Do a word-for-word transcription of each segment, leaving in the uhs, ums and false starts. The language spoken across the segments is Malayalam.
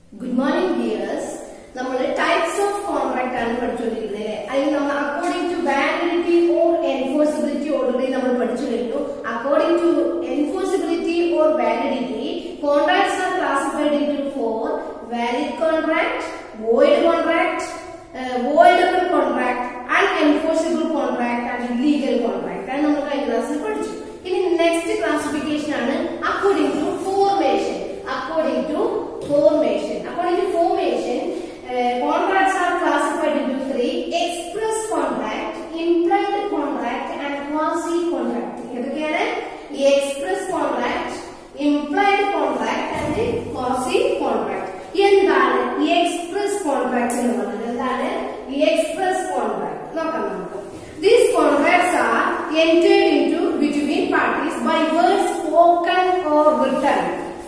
Good morning, viewers. നമ്മൾ ടൈപ്സ് ഓഫ് കോൺട്രാക്ട് ആണ് പഠിച്ചുകൊണ്ടിരിക്കുന്നത്. അതിൽ നമ്മൾ according to validity or enforceability already നമ്മൾ പഠിച്ചു കഴിഞ്ഞു. According to enforceability or validity, contracts are classified into four: valid contract, void contract, voidable contract, unenforceable contract and illegal contract ആണ് നമ്മൾ കഴിഞ്ഞ ക്ലാസ്സിൽ പഠിച്ചു. ഇനി നെക്സ്റ്റ് ക്ലാസിഫിക്കേഷൻ ആണ് according to formation. According to formation, according to formation, uh, contracts are classified into three: express contract, implied contract, and quasi contract. ഏതൊക്കെയാണ്? Express contract, implied contract, and quasi contract. എന്താണ് express contract എന്ന് പറയുന്നത്? എന്താണ് express contract? നോക്കാം നമുക്ക്. These contracts are entered into between parties by words spoken or written.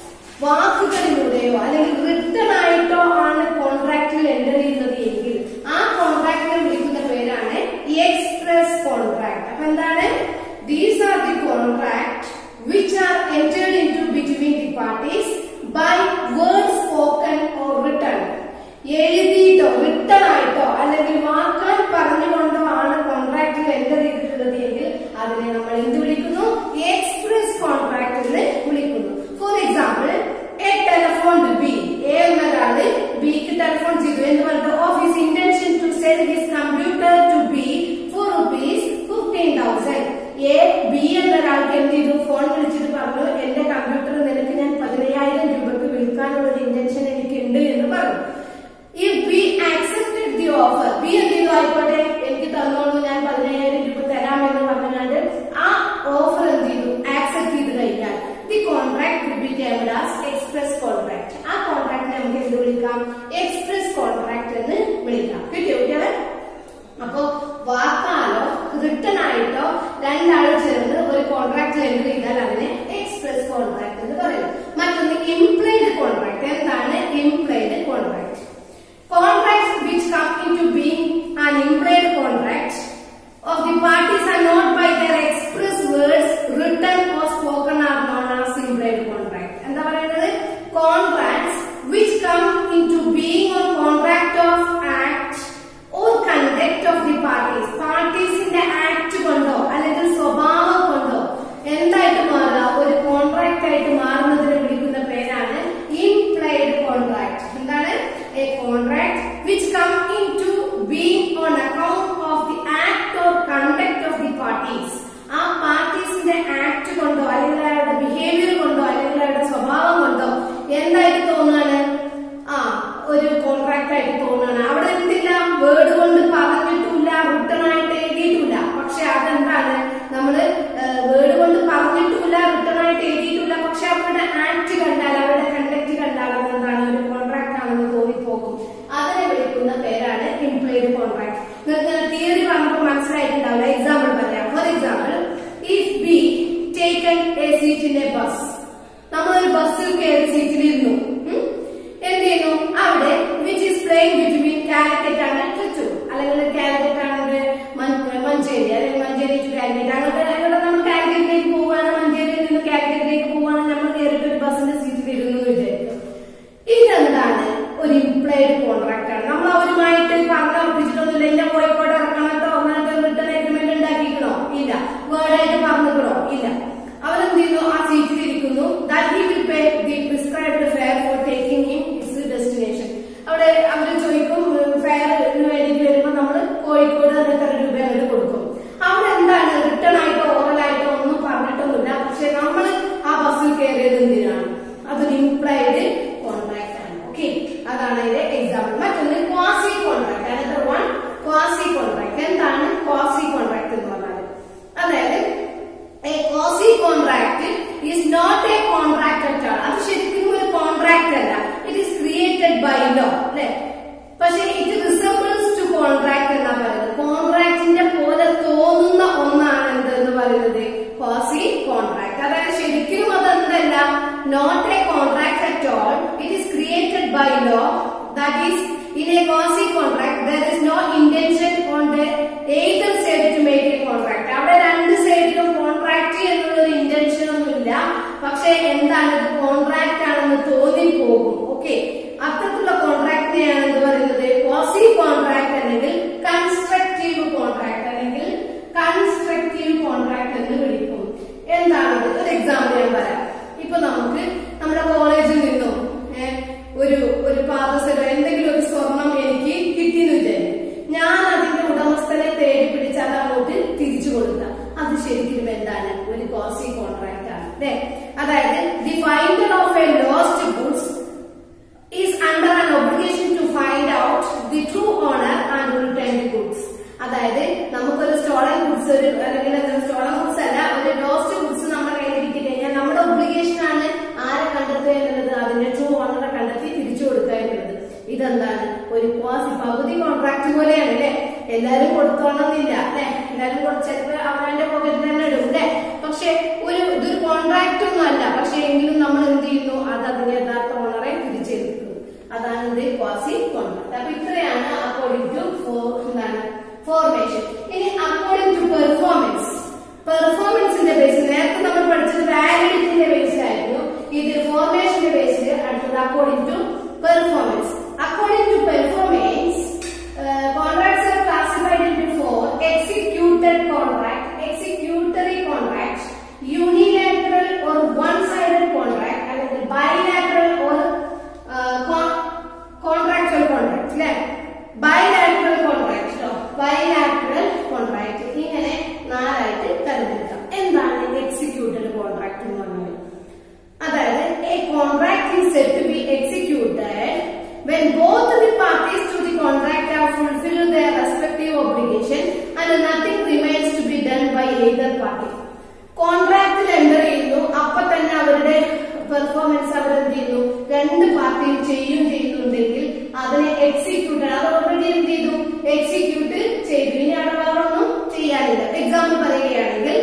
വാക്കുകളിലൂടെയോ അല്ലെങ്കിൽ റിട്ടൺ ആയിട്ടോ ആണ് കോൺട്രാക്റ്റിൽ എൻ്റർ ചെയ്യുന്നത് എങ്കിൽ ആ കോൺട്രാക്റ്റിനെ വിളിക്കുന്ന പേരാണ് എക്സ്പ്രസ് കോൺട്രാക്ട്. അപ്പൊ എന്താണ്? These are the contract which are entered into between the parties by words spoken or written. എഴുതിയിട്ടോ റിട്ടൺ ആയിട്ടോ അല്ലെങ്കിൽ വാക്കാൽ പറഞ്ഞുകൊണ്ടോ ആണ് കോൺട്രാക്റ്റിൽ എൻ്റർ ചെയ്തിട്ടുള്ളത് എങ്കിൽ അതിനെ നമ്മൾ എന്ത് വിളിക്കുന്നു? എക്സ്പ്രസ് കോൺട്രാക്ട് എന്ന് വിളിക്കുന്നു. For example, A telephone B, A എന്നൊരാള് ബിക്ക് ടെലിഫോൺ ചെയ്തു എന്ന് പറഞ്ഞിട്ട് of his intention to sell his computer to B for rupees fifteen thousand. A B എന്നൊരാൾക്ക് എന്ത് ചെയ്തു? ഫോൺ വിളിച്ചിട്ട് പറഞ്ഞു, എന്റെ കമ്പ്യൂട്ടർ നിനക്ക് ഞാൻ പതിനയ്യായിരം രൂപക്ക് വിൽക്കാനുള്ള ഒരു ഇന്റൻഷൻ എനിക്കുണ്ട് എന്ന് പറഞ്ഞു. If B accepted the offer, B എന്ത് ചെയ്തു? ആയിക്കോട്ടെ, എനിക്ക് തന്നോളൂ, ഞാൻ പതിനയ്യായിരം രൂപ തരാമെന്ന് പറഞ്ഞുകൊണ്ട് ആ ഓഫർ എന്ത് ചെയ്തു? ആക്സെപ്റ്റ് ചെയ്ത് കഴിഞ്ഞാൽ the contract will be termed as express contract. ആ കോൺട്രാക്ടിനെ നമുക്ക് എന്ത് വിളിക്കാം? എക്സ്പ്രസ് കോൺട്രാക്ട് എന്ന് വിളിക്കാം. കിട്ടിയോ കുട്ടികളെ? അപ്പോ വാക്കാലോ റിട്ടൺ ആയിട്ടോ രണ്ടാള് ചേർന്ന് ഒരു കോൺട്രാക്ട് എൻ്റർ ചെയ്താൽ അതിനെ എക്സ്പ്രസ് കോൺട്രാക്ട് എന്ന് പറയും. മറ്റൊന്ന് ഇംപ്ലൈഡ് കോൺട്രാക്ട്. എന്താണ് implied contract? Contracts which come into being an implied contract of the parties are not by their express words, written or spoken, are known as implied contract. എന്താ പറയുന്നത്? Contracts which come into being on contract of act or conduct of the parties. പാർട്ടീസിന്റെ ആക്ട് കൊണ്ടോ അല്ലെങ്കിൽ സ്വഭാവം കൊണ്ടോ എന്തായിട്ട് മാറുക? ഒരു കോൺട്രാക്ട് ആയിട്ട് മാറുന്നതിനെ വിളിക്കുന്ന പേരാണ് ഇംപ്ലൈഡ് കോൺട്രാക്ട്. എന്താണ്? A contract which come into being on account of the act or conduct of the parties. ആ പാർട്ടീസിന്റെ ആക്ട് കൊണ്ടോ അല്ലെങ്കിൽ അവരുടെ ബിഹേവിയർ കൊണ്ടോ അല്ലെങ്കിൽ അവരുടെ സ്വഭാവം കൊണ്ടോ എന്തായിട്ട് തോന്നുകയാണ്? ആ ഒരു കോൺട്രാക്ട് ആയിട്ട് തോന്നുകയാണ്. അവിടെ എന്തില്ല? വേർഡ് കൊണ്ട് പറഞ്ഞിട്ടില്ല, റിട്ടൺ ആയിട്ട് എഴുതിയിട്ടില്ല. പക്ഷെ അതെന്താണ്? നമ്മള് വേർഡ് കൊണ്ട് പറഞ്ഞിട്ടില്ല, റിട്ടൺ ആയിട്ട് എഴുതിയിട്ടില്ല. പക്ഷെ അവരുടെ ആക്ട് കണ്ടാൽ, അവരുടെ കണ്ടക്ട് കണ്ടാൽ എന്താണ്? ഒരു കോൺട്രാക്ട് ആണെന്ന് തോന്നിപ്പോകും. അതിനെ വിളിക്കുന്ന പേരാണ് ഇംപ്ലൈഡ് കോൺട്രാക്ട്. നിങ്ങൾക്ക് തിയറി പറഞ്ഞപ്പോൾ മനസ്സിലായിട്ടുണ്ടാവില്ല. എക്സാമ്പിൾ പറയാം. For example, if B taken a seat in a bus. നമ്മളൊരു ബസ്സിൽ കയറി സീറ്റിലിരുന്നു. എന്ത് ചെയ്യുന്നു? അവിടെ which is playing between Calicut ആണ് തൃശ്ശൂർ, അല്ലെങ്കിൽ കാലിക്കറ്റ് ആണെങ്കിൽ മഞ്ചേരി, അല്ലെങ്കിൽ മഞ്ചേരി ടു കാലിക്കറ്റ്. അങ്ങോട്ട് അങ്ങോട്ട് നമ്മൾ കാലിക്കറ്റിലേക്ക് പോവുകയാണ്, മഞ്ചേരിയിൽ നിന്ന് കാലിക്കറ്റിലേക്ക് പോവുകയാണ്. നമ്മൾ കയറിയിട്ട് ഒരു ബസ്സിന്റെ സീറ്റിൽ ഇരുന്നു വിചാരിക്കും. ഇതെന്താണ്? ഒരു ഇംപ്ലൈഡ് കോൺട്രാക്ട് ആണ്. നമ്മൾ അവരുമായിട്ട് പറഞ്ഞുറപ്പിച്ചിട്ടൊന്നുമില്ല. ഇല്ല, കോഴിക്കോട് ഇറക്കണട്ടോ, അങ്ങനത്തെ റിട്ടേൺ അഗ്രിമെന്റ് ഉണ്ടാക്കിക്കണോ? ഇല്ല. വേർഡായിട്ട് പറഞ്ഞിക്കണോ? ഇല്ല. അവരെന്ത് ചെയ്യുന്നു? ആ സീറ്റിൽ ഇരിക്കുന്നു. That he will pay the prescribed fare for taking him his destination. അവിടെ അവര് ചോദിക്കും, ഫെയറിന് വേണ്ടിയിട്ട് വരുമ്പോൾ നമ്മൾ കോഴിക്കോട് എത്ര രൂപ അവർ കൊടുക്കും. അവിടെ എന്താണ്? റിട്ടേൺ ആയിട്ടോ ഓറലായിട്ടോ ഒന്നും പറഞ്ഞിട്ടൊന്നുമില്ല. പക്ഷെ നമ്മൾ ആ ബസ്സിൽ കയറിയത് എന്തിനാണ്? അതൊരു ഇംപ്ലൈഡ് കോൺട്രാക്ട് ആണ്. ഓക്കെ, അതാണ് ഇതിന്റെ എക്സാമ്പിൾ. മറ്റൊന്ന് quasi contract. Another one quasi contract. എന്താണ് ക്വാസി കോൺട്രാക്ട് എന്ന് പറഞ്ഞാൽ? അതായത് a quasi contract is not a contract at all. അത് ശരിക്കും ഒരു കോൺട്രാക്ട് അല്ല. It is created by law, അല്ലെ? പക്ഷെ ഇറ്റ് റിസംബിൾസ് ടു കോൺട്രാക്ട് എന്നാ പറയുന്നത്. കോൺട്രാക്ടിന്റെ പോലെ തോന്നുന്ന ഒന്നാണ് എന്തെന്ന് പറയുന്നത്? Quasi contract. അതായത് ശരിക്കും അതെന്തല്ല, not a contract at all. It is created by law. That is in a quasi contract there is no intention on the either side to make a contract. അവിടെ രണ്ട് സൈഡിലും കോൺട്രാക്ട് എന്നുള്ള ഒരു ഇന്റൻഷൻ ഒന്നുമില്ല. പക്ഷെ എന്താണ്? കോൺട്രാക്ട് ആണെന്ന് തോന്നിപ്പോകും. ഓക്കെ, അത്ര ഇതെന്താണ് ഒരു ക്വാസി പകുതി കോൺട്രാക്ട് പോലെയാണ് അല്ലെ. എല്ലാരും കൊടുത്തോണമെന്നില്ല അല്ലെ, എല്ലാരും ചിലപ്പോ അവരുടെ പോക്കറ്റിൽ തന്നെ ഇടും അല്ലെ. പക്ഷെ ഒരു ഇതൊരു കോൺട്രാക്ട് ഒന്നും അല്ല, പക്ഷെ എങ്കിലും നമ്മൾ എന്ത് ചെയ്യുന്നു, അത് അതിന്റെ യഥാർത്ഥ ഓണറെ തിരിച്ചെടുക്കുന്നു. അതാണ് ഇത് ക്വാസി കോൺട്രാക്ട്. അപ്പൊ ഇത്രയാണ് അക്കോർഡിംഗ് ടു എന്താണ് ഫോർമേഷൻ. ഇനി അക്കോർഡിംഗ് ടു പെർഫോമൻസ്, പെർഫോമൻസിന്റെ ബേസിൽ നേരത്തെ നമ്മൾ പഠിച്ചത് വാലിഡിറ്റിന്റെ ബേസിലായിരുന്നു, ഇത് ഫോർമേഷന്റെ ബേസിൽ അടുത്തത് according to performance. According to performance contracts are classified into four: executed contract, executory contract, unilateral or one-sided contract, and bilateral or uh, con contractual contract. Like bilateral contract, no? bilateral contract. ഇങ്ങനെ നാലായിട്ട് തരംതിരിക്കാം. എന്താണ് executed contract എന്ന് പറഞ്ഞാൽ? അതായത് a contract is said to be executed when both the parties to the contract have fulfilled their respective obligation and nothing remains to be done by either party. കോൺട്രാക്റ്റിൽ എൻ്റർ ചെയ്യുന്നു, അപ്പൊ തന്നെ അവരുടെ പെർഫോമൻസ് അവർ എന്ത് ചെയ്യുന്നു, രണ്ട് പാർട്ടിയും ചെയ്യും ചെയ്യുന്നുണ്ടെങ്കിൽ അതിനെ എക്സിക്യൂട്ട്, അത് ഓൾറെഡി എന്ത് ചെയ്തു, എക്സിക്യൂട്ട് ചെയ്തു. ഇനി അവിടെ വേറെ ഒന്നും ചെയ്യാനില്ല. എക്സാമ്പിൾ പറയുകയാണെങ്കിൽ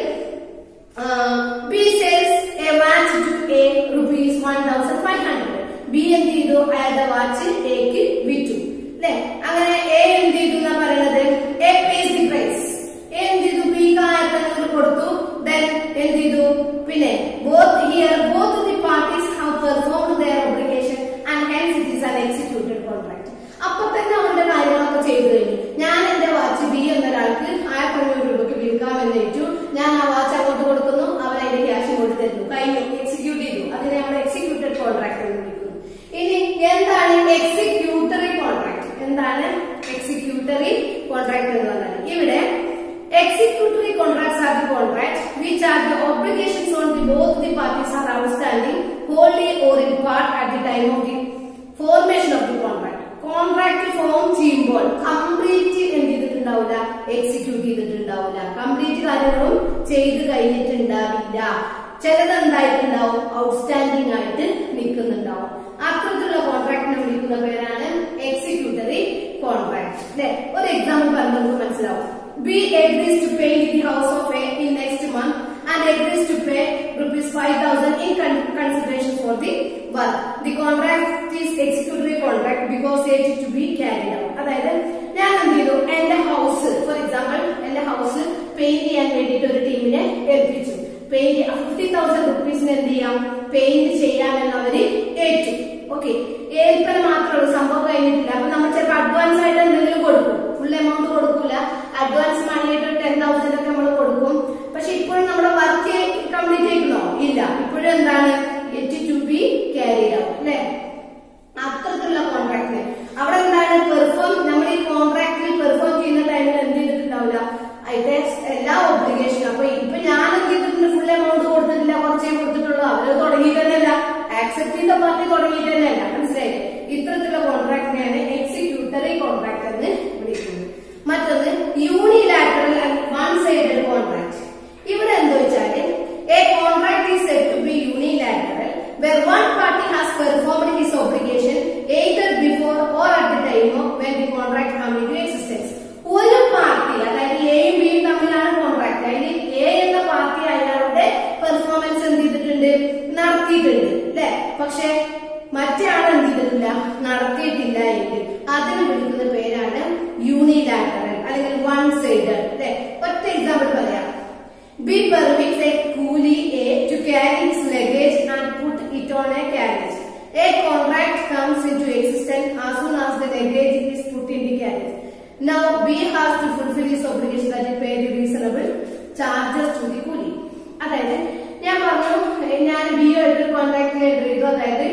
B sales a watch to a rupees one thousand five hundred. B എന്ത് ചെയ്തു, അയാളുടെ വാച്ച് എക്ക് വിറ്റു അല്ലെ. അങ്ങനെ എ എന്ത് ചെയ്തു എന്നാ പറയുന്നത്, A pays the price. A എന്ത് ചെയ്തു, ബിക്ക് ആയിരത്തി അഞ്ഞൂറ് കൊടുത്തു. ദെൻ എന്ത് ചെയ്തു, പിന്നെ both here both the parties have performed their obligation and hence it is an executed contract. അപ്പൊ തന്നെ അവരുടെ കാര്യങ്ങളൊക്കെ ചെയ്തു കഴിഞ്ഞു. ഞാൻ എന്റെ വാച്ച് ബി എന്നൊരാൾക്ക് ആയിരത്തി അഞ്ഞൂറ് രൂപയ്ക്ക് വിൽക്കാമെന്ന് ഏറ്റു. ഞാൻ ആ വാച്ച് അങ്ങോട്ട് കൊടുക്കുന്നു, അവർ അതിന്റെ ക്യാഷ് ഇങ്ങോട്ട് തരുന്നു, കഴിഞ്ഞു, എക്സിക്യൂട്ട് ചെയ്തു. അതിനെ നമ്മൾ എക്സിക്യൂട്ടഡ് കോൺട്രാക്ട് എന്ന് വിളിക്കുന്നു. ഇനി എന്താണ് എക്സിക്യൂട്ടറി കോൺട്രാക്ട്? എന്താണ് എക്സിക്യൂട്ടറി കോൺട്രാക്ട് എന്ന് പറഞ്ഞാൽ, ഇവിടെ executory contracts are the contracts which are the obligations on the both the parties are outstanding wholly or in part at the time of the formation of the contract. Contract form ചെയ്യുമ്പോൾ കംപ്ലീറ്റ് എന്ത് ചെയ്തിട്ടുണ്ടാവില്ല, എക്സിക്യൂട്ട് ചെയ്തിട്ടുണ്ടാവില്ല. കംപ്ലീറ്റ് കാര്യങ്ങളും ചെയ്ത് കഴിഞ്ഞിട്ടുണ്ടാവില്ല. ചിലത് എന്തായിട്ടുണ്ടാവും, ഔട്ട്സ്റ്റാൻഡിംഗ് ആയിട്ട് നിൽക്കുന്നുണ്ടാവും. അത്തരത്തിലുള്ള കോൺട്രാക്ടിനെ വിളിക്കുന്ന പേരാണ് എക്സിക്യൂട്ടറി കോൺട്രാക്ട് അല്ലെ. ഒരു എക്സാമ്പിൾ പറഞ്ഞാൽ നമുക്ക് മനസ്സിലാവും. B agrees to paint the house of A in next month and agrees to pay rupees five thousand in con consideration for the work. The contract is executory contract because it is to be carried out. അതായത് ഞാൻ എന്ത് ചെയ്തു, എന്റെ ഹൗസ് ഫോർ എക്സാമ്പിൾ എന്റെ ഹൗസ് പെയിന്റ് ചെയ്യാൻ വേണ്ടിയിട്ട് ഒരു ടീമിനെ ഏൽപ്പിച്ചു. പെയിന്റ് ഫിഫ്റ്റി തൗസൻഡ് റുപ്പീസിന് എന്ത് ചെയ്യാം, പെയിന്റ് ചെയ്യാമെന്ന് അവര് ഏറ്റു. ഓക്കെ, ഏൽപ്പന മാത്രമേ സംഭവം കഴിഞ്ഞിട്ടില്ല. അപ്പൊ നമ്മൾ ചിലപ്പോൾ അഡ്വാൻസ് ആയിട്ട് എന്തെങ്കിലും കൊടുക്കും, ഫുൾ എമൗണ്ട് കൊടുക്കൂല, അഡ്വാൻസ് മണി ആയിട്ട് ടെൻ തൗസൻഡ് ഒക്കെ നമ്മൾ കൊടുക്കും. പക്ഷെ ഇപ്പോഴും നമ്മുടെ വർക്ക് കംപ്ലീറ്റ് ആയിക്കണോ, ഇല്ല. ഇപ്പോഴും എന്താണ്, it to be carried out അല്ലെ. അത്തരത്തിലുള്ള കോൺട്രാക്ട് അവിടെ എന്താണ് പെർഫോം, നമ്മൾ ഈ കോൺട്രാക്റ്റിൽ പെർഫോം ചെയ്യുന്ന ടൈമിൽ എന്ത് ചെയ്തിട്ടുണ്ടാവില്ല, അതിന്റെ എല്ലാ ഒബ്ലിഗേഷനും. അപ്പൊ ഇപ്പൊ ഞാൻ എന്ത് ചെയ്തിട്ടുണ്ട്, ഫുൾ എമൗണ്ട് കൊടുത്തിട്ടില്ല, കുറച്ചേ കൊടുത്തിട്ടുള്ളൂ. അവര് തുടങ്ങിയിട്ട് തന്നെയല്ല, ആക്സെപ്റ്റ് ചെയ്ത പാർട്ടി തുടങ്ങിയിട്ട് തന്നെയല്ല. മനസ്സിലായില്ലേ? ഇത്തരത്തിലുള്ള കോൺട്രാക്ടിനെയാണ് എക്സിക്യൂട്ടറി കോൺട്രാക്ട് എന്ന് വിളിക്കുന്നത്. മറ്റൊന്ന് unilateral and one sided contract. ഇവിടെ എന്താ വെച്ചാല് a contract is said to be unilateral where one party has performed his obligation either before or at the time of when the contract come into existence. ഒരു പാർട്ടി, അതായത് എയും ബിയും തമ്മിലാണ് കോൺട്രാക്ട്. അതിൽ എ എന്ന പാർട്ടി അയാളുടെ പെർഫോമൻസ് എന്ത് ചെയ്തിട്ടുണ്ട്, നടത്തിയിട്ടുണ്ട് അല്ലെ. പക്ഷെ മറ്റേ ആൾ എന്ത് ചെയ്തിട്ടില്ല, നടത്തിയിട്ടില്ല എങ്കിൽ അതിന് വിളിക്കുന്ന പേരാണ് യൂണിലാറ്ററൽ അല്ലെങ്കിൽ വൺ സൈഡഡ് അല്ലെ. ഒറ്റ എക്സാമ്പിൾ പറയാം. B permits A coolie a to carry his luggage and put it on a carriage. A contract comes into existence as soon as the luggage is put in the carriage. Now B has to fulfill his obligation that he pay the reasonable charges to the coolie. അതായത് ഞാൻ പറഞ്ഞു, ഞാൻ ബി ആയിട്ട് കോൺട്രാക്ട് ചെയ്തു. അതായത്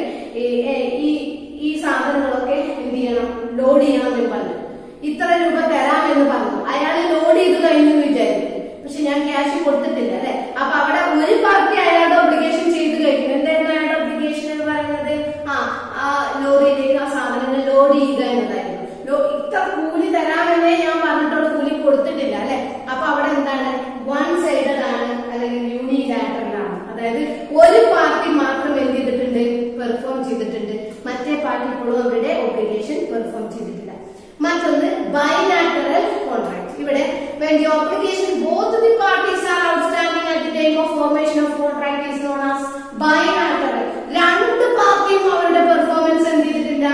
ഈ ഈ സാധനങ്ങളൊക്കെ എന്ത് ചെയ്യണം, ലോഡ് ചെയ്യണം എന്ന് പറഞ്ഞു. ഇത്ര രൂപ തരാമെന്ന് പറഞ്ഞു. അയാൾ ലോഡ് ചെയ്ത് കഴിഞ്ഞു വിചാരിക്കും, പക്ഷെ ഞാൻ ക്യാഷ് കൊടുത്തിട്ടില്ല അല്ലെ. അപ്പൊ അവിടെ ഒരു പാർട്ടി അയാളുടെ ഒബ്ലിഗേഷൻ ചെയ്ത് കഴിഞ്ഞു. എന്തായിരുന്നു അയാളുടെ ഒബ്ലിഗേഷൻ എന്ന് പറയുന്നത്, ആ ആ ലോറിയിലേക്ക് ആ സാധനങ്ങൾ ലോഡ് ചെയ്യുക എന്നതായിരുന്നു. ഇത്ര കൂലി തരാമെന്നേ ഞാൻ പറഞ്ഞിട്ടുള്ള കൂലി കൊടുത്തിട്ടില്ല അല്ലെ. അപ്പൊ അവിടെ എന്താണ്, വൺ സൈഡഡ് ആണ് അല്ലെങ്കിൽ യൂണിലാറ്ററൽ ആണ്. അതായത് പാർട്ടി ഇപ്പോഴും അവരുടെ ഒബ്ലിഗേഷൻ പെർഫോം ചെയ്തിട്ടില്ല. മറ്റൊന്ന് ബൈലാറ്ററൽ കോൺട്രാക്ട്. ഇവിടെ when the obligation both the parties are outstanding at the time of formation of contract is known as bilateral. രണ്ട് പാർട്ടിയും അവരുടെ പെർഫോമൻസ് എന്ത് ചെയ്തിട്ടില്ല,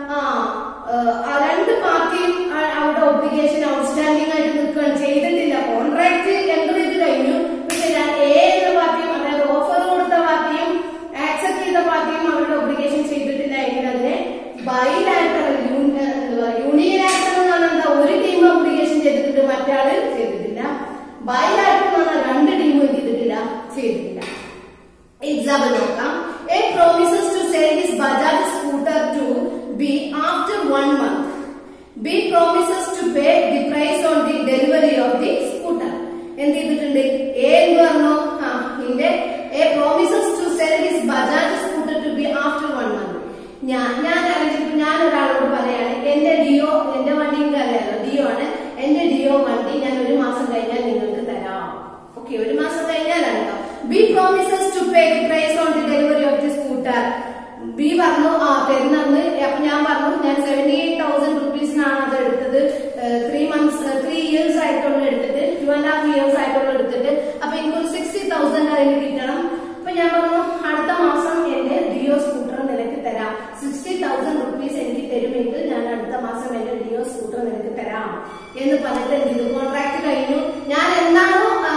ആ രണ്ട് പാർട്ടിയും അവരുടെ ഒബ്ലിഗേഷൻ ഔട്ട്സ്റ്റാൻഡിംഗ് ആയിട്ട് നിൽക്കുകയാണ്, ചെയ്തിട്ടില്ല. കോൺട്രാക്ട് എൻ്റർ ചെയ്ത് കഴിഞ്ഞു, പക്ഷെ എ എന്ന പാർട്ടിയും അതായത് ഓഫർ കൊടുത്ത പാർട്ടിയും ആക്സെപ്റ്റ് ചെയ്ത പാർട്ടിയും അവരുടെ ഒബ്ലിഗേഷൻ ചെയ്തിട്ടില്ല എങ്കിൽ അതിനെ ബൈലാറ്ററൽ യൂണിലാറ്ററൽ എന്ന് പറഞ്ഞാൽ എന്താ, ഒരു ടീം ഒബ്ലിഗേഷൻ ചെയ്തിട്ടുണ്ട് മറ്റാള് ചെയ്തിട്ടില്ല. ബൈലാറ്ററൽ എന്ന് പറഞ്ഞാൽ രണ്ട് ടീമും ചെയ്തിട്ടില്ല ചെയ്തിട്ടില്ല എക്സാമ്പിൾ നോക്കാം. A promises to sell his Bajaj scooter to B after one month. B promises to pay the price on the delivery of the scooter. എന്ത് ചെയ്തിട്ടുണ്ട്, എ എന്ന് പറഞ്ഞു ആ ഇതിന്റെ A promises to sell his Bajaj scooter to B after one month. ഞാൻ ഞാൻ അറിഞ്ഞിട്ട് ഞാൻ ഒരാളോട് പറയാണ് എന്റെ ഡിയോ, എന്റെ വണ്ടി എനിക്ക് അറിയാലോ ഡിയോ ആണ്, എന്റെ ഡിയോ വണ്ടി ഞാൻ ഒരു മാസം കഴിഞ്ഞാൽ നിങ്ങൾക്ക് തരാം. ഓക്കെ, ഒരു മാസം കഴിഞ്ഞാൽ അറിയാം. B promises to pay the price on the delivery of the scooter. B പറഞ്ഞു ആ തരുന്നെന്ന്. അപ്പൊ ഞാൻ പറഞ്ഞു ഞാൻ സെവന്റി എയ്റ്റ് തൗസൻഡ് റുപ്പീസിനാണ് അത് എടുത്തത്, ത്രീ മന്ത്സ് ത്രീ ഇയേഴ്സ് ആയിട്ടുള്ള എടുത്തിട്ട് ടു ആൻഡ് ഹാഫ് ഇയേഴ്സ് ആയിട്ടുള്ള എടുത്തിട്ട് അപ്പൊ എനിക്കൊരു സിക്സ്റ്റി തൗസൻഡ് അതിന് കിട്ടണം. അപ്പൊ ഞാൻ പറഞ്ഞു അടുത്ത മാസം എന്റെ ഡിയോ സ്കൂട്ടർ നിനക്ക് തരാം, സിക്സ്റ്റി തൗസൻഡ് റുപ്പീസ് എനിക്ക് തരുമെങ്കിൽ ഞാൻ അടുത്ത മാസം എന്റെ ഡിയോ സ്കൂട്ടർ നിനക്ക് തരാം എന്ന് പറഞ്ഞിട്ട് എന്ത് ചെയ്തു, കോൺട്രാക്ട് കഴിഞ്ഞു. ഞാൻ എന്താണോ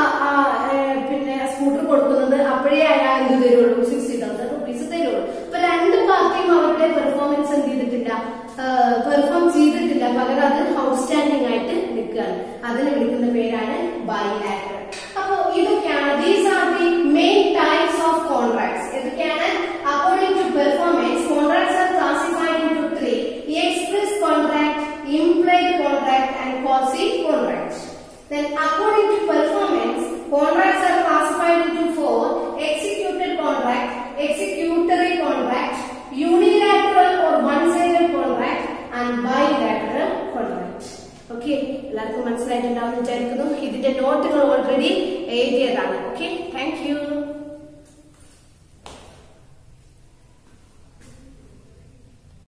പിന്നെ സ്കൂട്ടർ കൊടുക്കുന്നത് അപ്പോഴേ അയാൾ എന്ത് തരുള്ളൂ, സിക്സ്റ്റി തൗസൻഡ് റുപ്പീസ് തരുള്ളൂ. അപ്പൊ രണ്ട് പാർട്ടിയും അവരുടെ പെർഫോമൻസ് എന്ത് ചെയ്തിട്ടില്ല, പെർഫോം ചെയ്തിട്ടില്ല, പകരം അത് ഔട്ട്സ്റ്റാൻഡിംഗ് ആയിട്ട് നിൽക്കുകയാണ്. അതിന് വിളിക്കുന്ന പേരാണ് ബൈലാറ്ററൽ. അപ്പോ ഇതൊക്കെയാണ് these are the main types of contracts. ഇതൊക്കെയാണ് according to performance contracts are classified into three: express contract, implied contract and quasi contract. Then according to performance contracts are classified into four: executed contract, executory contract, unilateral or one-sided contract and bilateral contract. Okay, എല്ലാവർക്കും മനസ്സിലായിട്ടുണ്ടാവും വിചാരിക്കുന്നു. ഇതിന്റെ നോട്ടുകൾ ഓൾറെഡി എഴുതിയതാണ്. Okay, thank U.